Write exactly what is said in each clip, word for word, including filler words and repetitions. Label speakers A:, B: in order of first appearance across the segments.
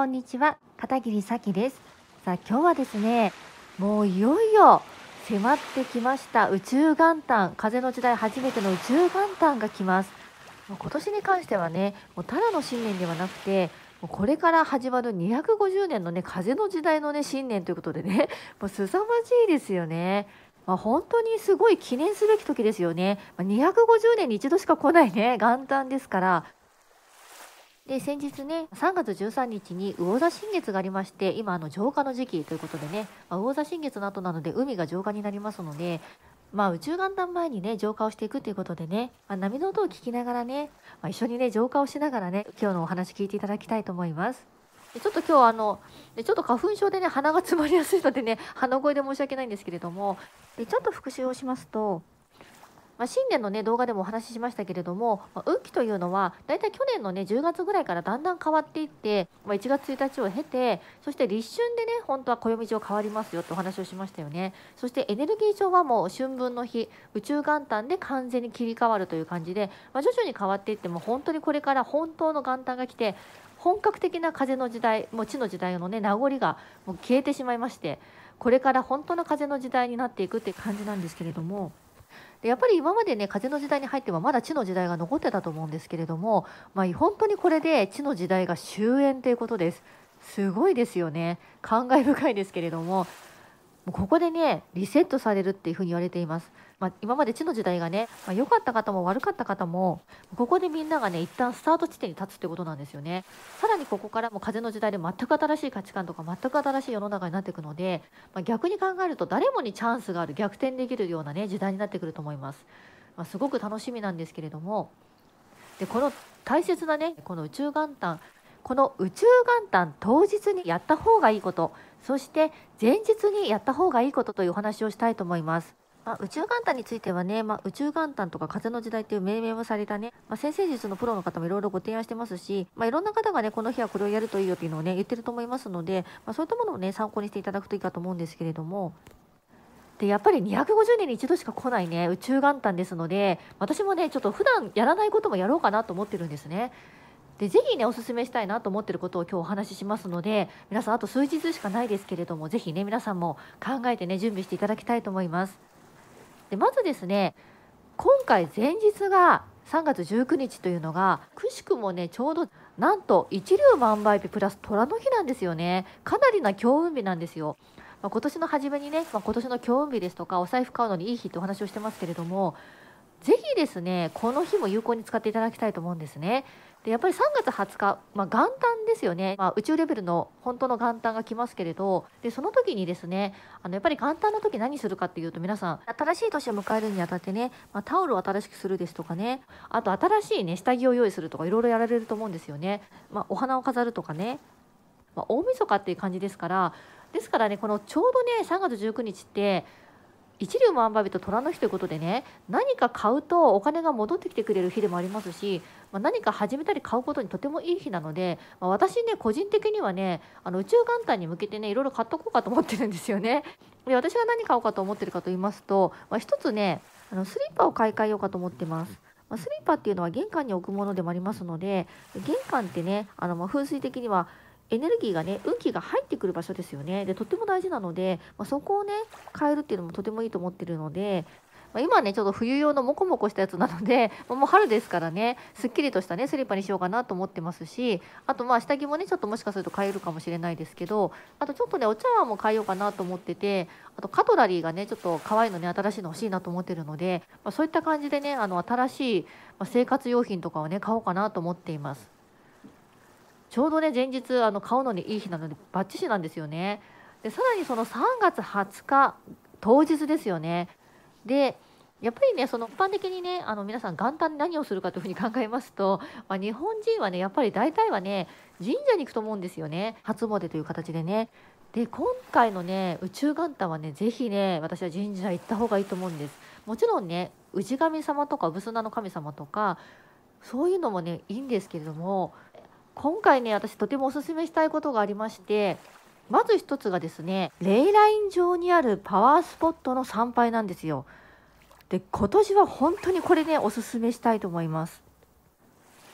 A: んにちは、片桐咲です。さあ、今日はですね、もういよいよ迫ってきました宇宙元旦、風の時代初めての宇宙元旦が来ます。もう今年に関してはね、もうただの新年ではなくて、もうこれから始まるにひゃくごじゅうねんのね、風の時代のね、新年ということでね、もう凄まじいですよね。まあ、本当にすごい記念すべき時ですよね。まあ、にひゃくごじゅうねんに一度しか来ないね、元旦ですから。で、先日ね、さんがつじゅうさんにちに魚座新月がありまして、今、あの浄化の時期ということでね、まあ、魚座新月の後なので、海が浄化になりますので、まあ、宇宙元旦前にね、浄化をしていくということでね、まあ、波の音を聞きながらね、まあ、一緒にね、浄化をしながらね、今日のお話聞いていただきたいと思います。でちょっと今日あの、でちょっと花粉症でね、鼻が詰まりやすいのでね、鼻声で申し訳ないんですけれども、でちょっと復習をしますと、まあ、新年のね、動画でもお話ししましたけれども、まあ、運気というのは、だいたい去年のね、じゅうがつぐらいからだんだん変わっていって、まあ、いちがつついたちを経て、そして立春でね、本当は暦上変わりますよってお話をしましたよね。そしてエネルギー上はもう春分の日、宇宙元旦で完全に切り替わるという感じで、まあ、徐々に変わっていっても、本当にこれから本当の元旦が来て、本格的な風の時代、もう地の時代のね、名残がもう消えてしまいまして、これから本当の風の時代になっていくって感じなんですけれども、でやっぱり今までね、風の時代に入ってもまだ地の時代が残ってたと思うんですけれども、まあ、本当にこれで地の時代が終焉ということです。すごいですよね。感慨深いですけれども、もうここでね、リセットされるっていうふうに言われています。まあ、今まで地の時代がね、まあ、良かった方も悪かった方も、ここでみんながね、一旦スタート地点に立つってことなんですよね。さらにここからも風の時代で全く新しい価値観とか全く新しい世の中になっていくので、まあ、逆に考えると誰もにチャンスがある、逆転できるようなね、時代になってくると思います。まあ、すごく楽しみなんですけれども、でこの大切なね、この宇宙元旦、この宇宙元旦当日にやった方がいいこと、そして前日にやった方がいいことというお話をしたいと思います。まあ、宇宙元旦についてはね、まあ、宇宙元旦とか風の時代っていう命名をされたね、まあ、先生術のプロの方もいろいろご提案してますし、まあ、いろんな方がね、この日はこれをやるといいよっていうのをね、言ってると思いますので、まあ、そういったものをね、参考にしていただくといいかと思うんですけれども、でやっぱりにひゃくごじゅうねんに一度しか来ないね、宇宙元旦ですので、私もね、ちょっと普段やらないこともやろうかなと思ってるんですね。で、ぜひね、お勧めしたいなと思ってることを今日お話ししますので、皆さんあと数日しかないですけれども、ぜひね、皆さんも考えてね、準備していただきたいと思います。で、まずですね、今回前日がさんがつじゅうくにちというのが、くしくもね、ちょうどなんと一粒万倍日プラス虎の日なんですよね。かなりな強運日なんですよ。まあ、今年の初めにね、まあ、今年の強運日ですとか、お財布買うのにいい日ってお話をしてますけれども、ぜひですね、この日も有効に使っていただきたいと思うんですね。で、やっぱりさんがつはつか、まあ、元旦ですよね。まあ、宇宙レベルの本当の元旦が来ますけれど、で、その時にですね、あの、やっぱり元旦の時何するかっていうと、皆さん、新しい年を迎えるにあたってね、まあ、タオルを新しくするですとかね、あと新しいね、下着を用意するとか、いろいろやられると思うんですよね。まあ、お花を飾るとかね、まあ、大晦日っていう感じですから、ですからね、このちょうどね、さんがつじゅうくにちって、一粒万倍日と虎の日ということでね、何か買うとお金が戻ってきてくれる日でもありますし、まあ、何か始めたり買うことにとてもいい日なので、まあ、私ね、個人的にはね、あの宇宙元旦に向けてね、いろいろ買っとこうかと思ってるんですよね。で、私が何買おうかと思ってるかと言いますと、まあ、一つね、あのスリッパを買い替えようかと思ってます。まあ、スリッパっていうのは玄関に置くものでもありますので、玄関ってね、あのまあ風水的にはエネルギーがね、運気が入ってくる場所ですよね。で、とっても大事なので、まあ、そこをね、変えるっていうのもとてもいいと思ってるので、まあ、今はね、ちょっと冬用のモコモコしたやつなので、まあもう春ですからね、すっきりとしたね、スリッパにしようかなと思ってますし、あとまあ下着もね、ちょっともしかすると変えるかもしれないですけど、あとちょっとね、お茶碗も変えようかなと思ってて、あとカトラリーがね、ちょっと可愛いのね、新しいの欲しいなと思ってるので、まあ、そういった感じでね、あの新しいまあ生活用品とかをね、買おうかなと思っています。ちょうどね、前日、あの、買うのにいい日なので、バッチシなんですよね。で、さらにそのさんがつはつか、当日ですよね。で、やっぱりね、その一般的にね、あの皆さん元旦に何をするかというふうに考えますと、まあ、日本人はね、やっぱり大体はね、神社に行くと思うんですよね。初詣という形でね。で、今回のね、宇宙元旦はね、ぜひね、私は神社行った方がいいと思うんです。もちろんね、氏神様とか、ブスナの神様とか、そういうのもね、いいんですけれども、今回ね、私とてもお勧めしたいことがありまして、まず一つがですね、レイライン上にあるパワースポットの参拝なんですよ。で、今年は本当にこれね、お勧めしたいと思います。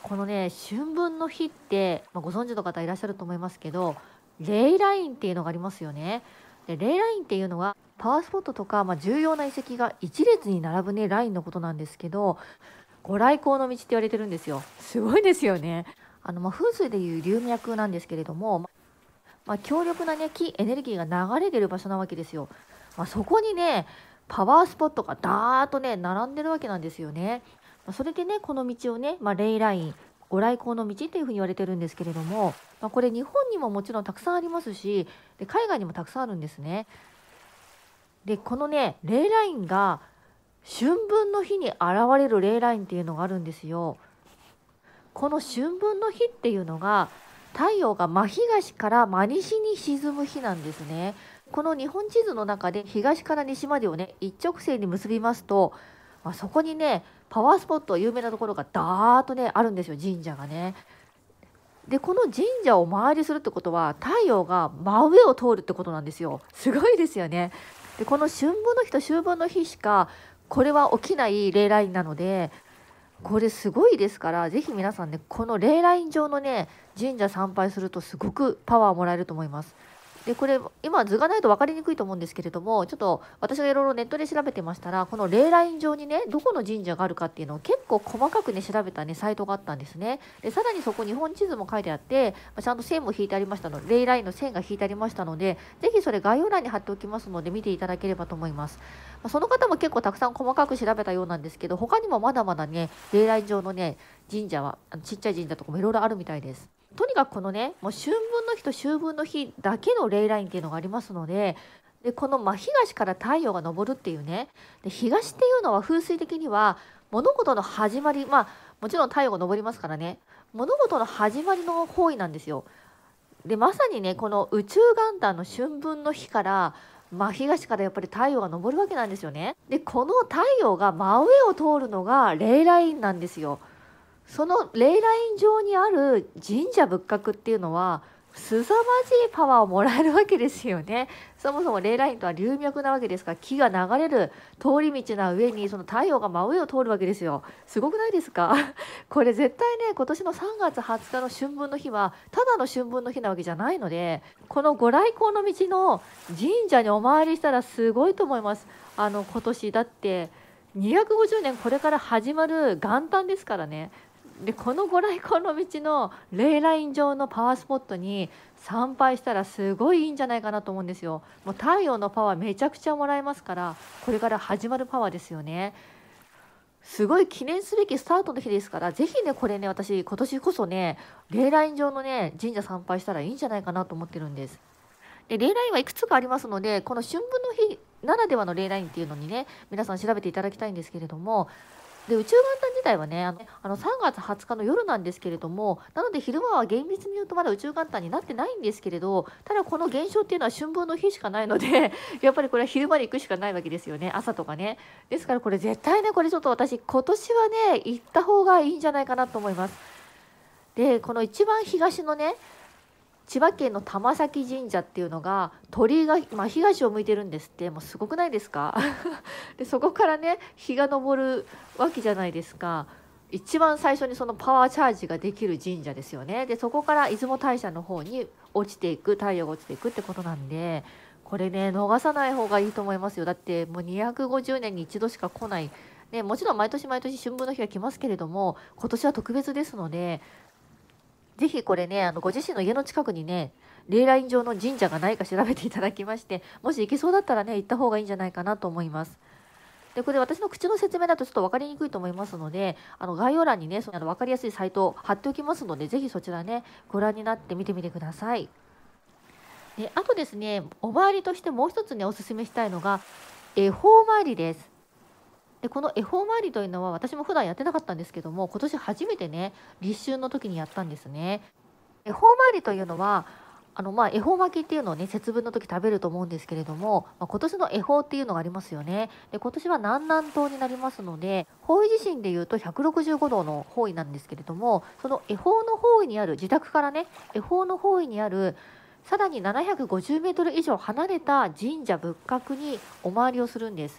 A: このね、春分の日って、まあ、ご存知の方いらっしゃると思いますけど、レイラインっていうのがありますよね。で、レイラインっていうのはパワースポットとか、まあ、重要な遺跡が一列に並ぶねラインのことなんですけど、ご来光の道って言われてるんですよ。すごいですよね。あのまあ風水でいう流脈なんですけれども、まあ、強力なね気エネルギーが流れてる場所なわけですよ。まあ、そこにねパワースポットがダーッとね並んでるわけなんですよね。まあ、それでねこの道をね、まあ、レイラインご来光の道っていうふうに言われてるんですけれども、まあ、これ日本にももちろんたくさんありますし、で海外にもたくさんあるんですね。でこのねレイラインが春分の日に現れるレイラインっていうのがあるんですよ。この春分の日っていうのが太陽が真東から真西に沈む日なんですね。この日本地図の中で東から西までをね一直線に結びますと、まあ、そこにねパワースポット有名なところがダーッとねあるんですよ、神社がね。でこの神社を周りするってことは太陽が真上を通るってことなんですよ。すごいですよね。でこの春分の日と秋分の日しかこれは起きないレイラインなので、これすごいですから、ぜひ皆さんねこのレイライン上のね神社参拝するとすごくパワーもらえると思います。でこれ今図がないと分かりにくいと思うんですけれども、ちょっと私がいろいろネットで調べてましたら、このレイライン上にねどこの神社があるかっていうのを結構細かくね調べたねサイトがあったんですね。でさらにそこ日本地図も書いてあって、まあちゃんと線も引いてありましたので、レイラインの線が引いてありましたので、ぜひそれ概要欄に貼っておきますので見ていただければと思います。まあ、その方も結構たくさん細かく調べたようなんですけど、他にもまだまだねレイライン上のね神社はあのちっちゃい神社とかもいろいろあるみたいです。とにかくこのねもう春分の日と秋分の日だけのレイラインっていうのがありますので、でこの真東から太陽が昇るっていうね、で東っていうのは風水的には物事の始まり、まあもちろん太陽が昇りますからね、物事の始まりの方位なんですよ。でまさにねこの宇宙元旦の春分の日から真東からやっぱり太陽が昇るわけなんですよね。でこの太陽が真上を通るのがレイラインなんですよ。そのレイライン上にある神社仏閣っていうのは凄まじいパワーをもらえるわけですよね。そもそもレイラインとは流脈なわけですから、木が流れる通り道な上にその太陽が真上を通るわけですよ。すごくないですか？これ絶対ね今年のさんがつはつかの春分の日はただの春分の日なわけじゃないので、このご来光の道の神社にお参りしたらすごいと思います。あの今年だってにひゃくごじゅうねんこれから始まる元旦ですからね。でこのご来光の道のレイライン上のパワースポットに参拝したらすごいいいんじゃないかなと思うんですよ。もう太陽のパワーめちゃくちゃもらえますから、これから始まるパワーですよね。すごい記念すべきスタートの日ですから、ぜひねこれね私今年こそねレイライン上のね神社参拝したらいいんじゃないかなと思ってるんです。でレイラインはいくつかありますので、この春分の日ならではのレイラインっていうのにね皆さん調べていただきたいんですけれども、で宇宙元旦自体はねあのあのさんがつはつかの夜なんですけれども、なので昼間は厳密に言うとまだ宇宙元旦になってないんですけれど、ただこの現象っていうのは春分の日しかないのでやっぱりこれは昼間に行くしかないわけですよね、朝とかね。ですからこれ絶対ねこれちょっと私今年はね行った方がいいんじゃないかなと思います。でこの一番東のね千葉県の玉崎神社っていうのが鳥居が、まあ、東を向いてるんですって。もうすごくないですか？でそこからね日が昇るわけじゃないですか。一番最初にそのパワーチャージができる神社ですよね。でそこから出雲大社の方に落ちていく、太陽が落ちていくってことなんで、これね逃さない方がいいと思いますよ。だってもうにひゃくごじゅうねんに一度しか来ない、ね、もちろん毎年毎年春分の日が来ますけれども、今年は特別ですので、ぜひこれねあのご自身の家の近くにねレイライン上の神社がないか調べていただきまして、もし行けそうだったらね行った方がいいんじゃないかなと思います。でこれ私の口の説明だとちょっと分かりにくいと思いますので、あの概要欄にねそのあの分かりやすいサイトを貼っておきますので、ぜひそちらねご覧になってみてみてください。であとですねお参りとしてもう一つねおすすめしたいのが恵方参りです。でこの恵方参りというのは私も普段やってなかったんですけども、今年初めてね立春の時にやったんですね。恵方参りというのはあのまあ恵方巻きっていうのをね節分の時食べると思うんですけれども、まあ、今年の恵方っていうのがありますよね。で今年は南南東になりますので、方位自身でいうとひゃくろくじゅうごどの方位なんですけれども、その恵方の方位にある自宅からね恵方の方位にあるさらにななひゃくごじゅうメートル以上離れた神社仏閣にお参りをするんです。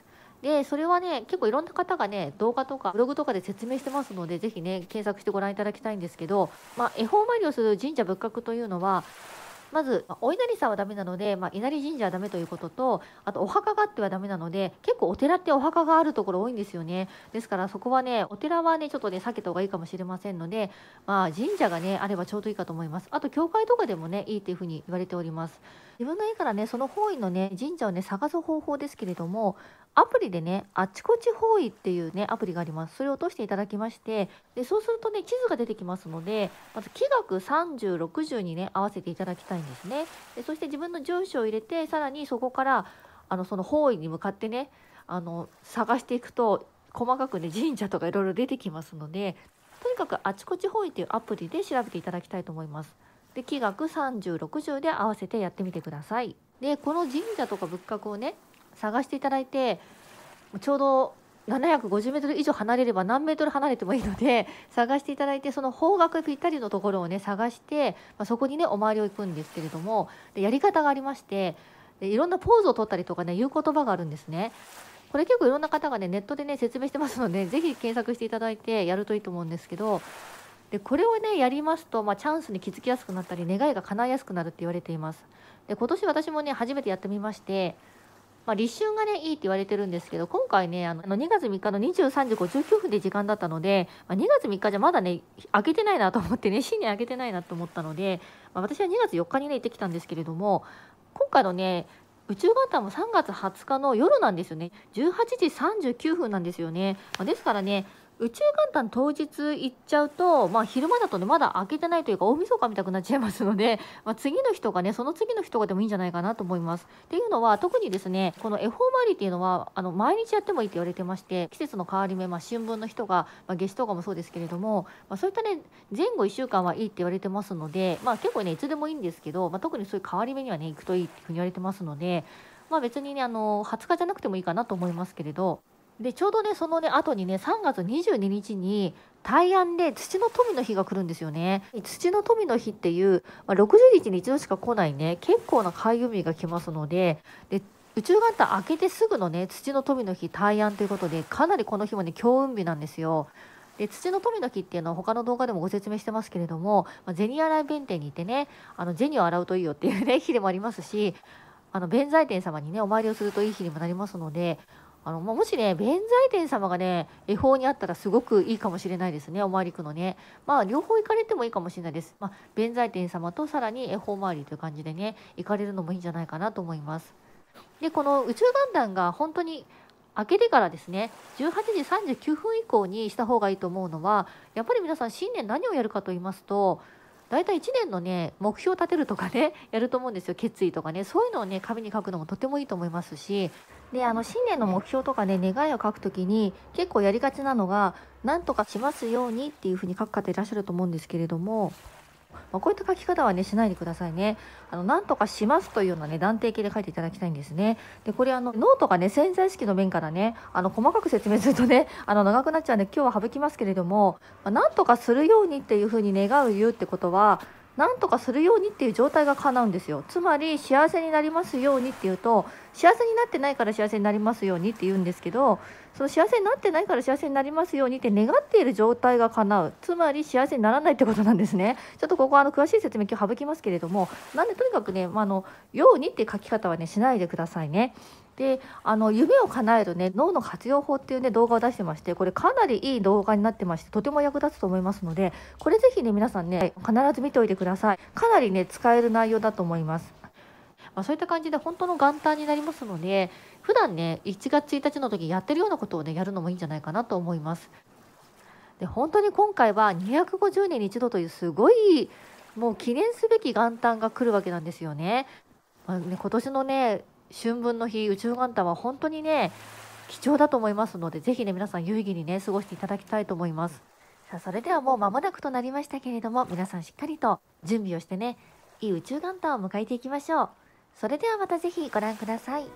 A: で、それはね、結構いろんな方がね、動画とかブログとかで説明してますので、ぜひね、検索してご覧いただきたいんですけど、まあ、恵方参りをする神社仏閣というのは、まず、まあお稲荷さんはダメなので、まあ、稲荷神社はダメということと、あとお墓があってはダメなので、結構お寺ってお墓があるところ多いんですよね。ですからそこはね、お寺はね、ちょっとね、避けた方がいいかもしれませんので、まあ、神社がね、あればちょうどいいかと思います。あと、教会とかでもね、いいっていうふうに言われております。自分の家からね、その方位のね、神社をね、探す方法ですけれども、アプリでね、あちこち方位っていうね、アプリがあります。それを落としていただきまして、で、そうするとね、地図が出てきますので、まず、気学さんじゅう、ろくじゅうにね、合わせていただきたいんですね。で、そして自分の住所を入れて、さらにそこから、あの、その方位に向かってね、あの、探していくと、細かくね、神社とかいろいろ出てきますので、とにかくあちこち方位っていうアプリで調べていただきたいと思います。で、気学さんじゅう、ろくじゅうで合わせてやってみてください。で、この神社とか仏閣をね、探していただいて、ちょうどななひゃくごじゅうメートル以上離れれば何メートル離れてもいいので、探していただいて、その方角ぴったりのところをね、探して、まあ、そこにね、お参りを行くんですけれども、で、やり方がありまして、で、いろんなポーズを取ったりとかね、言う言葉があるんですね。これ結構いろんな方がね、ネットでね、説明してますので、ぜひ検索していただいてやるといいと思うんですけど、で、これをね、やりますと、まあ、チャンスに気づきやすくなったり、願いが叶いやすくなるって言われています。で、今年私もね、初めてやってみまして、まあ、立春がね、いいって言われてるんですけど、今回ね、あのにがつみっかのにじゅうさんじごじゅうきゅうふんで時間だったので、まあ、にがつみっかじゃまだね、明けてないなと思ってね、新年明けてないなと思ったので、まあ、私はにがつよっかにね、行ってきたんですけれども、今回のね、宇宙元旦もさんがつはつかの夜なんですよね。じゅうはちじさんじゅうきゅうふんなんですよね。まあ、ですからね、宇宙元旦当日行っちゃうと、まあ、昼間だとね、まだ開けてないというか、大晦日みたくなっちゃいますので、まあ、次の日とかね、その次の日とかでもいいんじゃないかなと思います。っていうのは、特にですね、この恵方参りっていうのは、あの、毎日やってもいいって言われてまして、季節の変わり目、まあ、春分の日とか、まあ、夏至とかもそうですけれども、まあ、そういったね、前後いっしゅうかんはいいって言われてますので、まあ、結構ね、いつでもいいんですけど、まあ、特にそういう変わり目にはね、行くといいっていうふうに言われてますので、まあ、別にね、あの、はつかじゃなくてもいいかなと思いますけれど、で、ちょうどね、そのね、後にね、さんがつにじゅうににちに、大安で土の富の日が来るんですよね。土の富の日っていう、まあ、ろくじゅうにちに一度しか来ないね、結構な開運日が来ますので、で、宇宙元旦明けてすぐのね、土の富の日、大安ということで、かなりこの日もね、強運日なんですよ。で、土の富の日っていうのは他の動画でもご説明してますけれども、まあ、銭洗弁天に行ってね、あの、銭を洗うといいよっていうね、日でもありますし、あの、弁財天様にね、お参りをするといい日にもなりますので、あの、まあ、もしね、弁財天様がね、恵方にあったらすごくいいかもしれないですね、お参り行くのね。まあ、両方行かれてもいいかもしれないです。まあ、弁財天様とさらに恵方参りという感じでね、行かれるのもいいんじゃないかなと思います。で、この宇宙元旦が本当に明けてからですね、じゅうはちじさんじゅうきゅうふん以降にした方がいいと思うのは、やっぱり皆さん新年何をやるかと言いますと、大体いちねんのね、目標を立てるとかね、やると思うんですよ。決意とかね。そういうのをね、紙に書くのもとてもいいと思いますし、で、あの、新年の目標とかね、願いを書くときに、結構やりがちなのが、なんとかしますようにっていうふうに書く方いらっしゃると思うんですけれども、まあ、こういった書き方はね、しないでくださいね。あの、なんとかしますというようなね、断定形で書いていただきたいんですね。で、これあの、ノートがね、潜在意識の面からね、あの、細かく説明するとね、あの、長くなっちゃうんで、今日は省きますけれども、まあ、なんとかするようにっていうふうに願う言うってことは、なんとかするようにっていう状態が叶うんですよ。つまり、幸せになりますようにっていうと、幸せになってないから幸せになりますようにって言うんですけど、その幸せになってないから幸せになりますようにって願っている状態が叶う。つまり幸せにならないってことなんですね。ちょっとここはあの詳しい説明今日省きますけれども、なんでとにかくね、まあ、あの、ようにっていう書き方はね、しないでくださいね。で、あの、夢を叶えるね、脳の活用法っていうね、動画を出してまして、これかなりいい動画になってまして、とても役立つと思いますので、これぜひね、皆さんね、必ず見ておいてください。かなりね、使える内容だと思います。まあ、そういった感じで本当の元旦になりますので、普段ね、いちがつついたちの時やってるようなことをね、やるのもいいんじゃないかなと思います。で、本当に今回はにひゃくごじゅうねんに一度というすごい、もう記念すべき元旦が来るわけなんですよね。まあね、今年のね、春分の日、宇宙元旦は本当にね、貴重だと思いますので、ぜひね、皆さん有意義にね、過ごしていただきたいと思います。さあ、それではもう間もなくとなりましたけれども、皆さんしっかりと準備をしてね、いい宇宙元旦を迎えていきましょう。それではまたぜひご覧ください。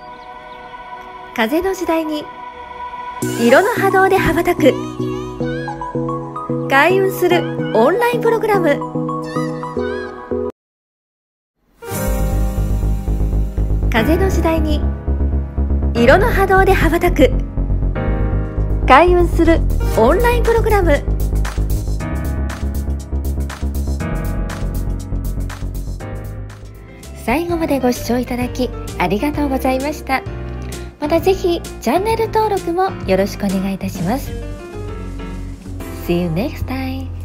A: 風の時代に色の波動で羽ばたく開運するオンラインプログラム、風の時代に
B: 色の波動で羽ばたく開運するオンラインプログラム。最後までご視聴いただきありがとうございました。またぜひチャンネル登録もよろしくお願いいたします。See you next time.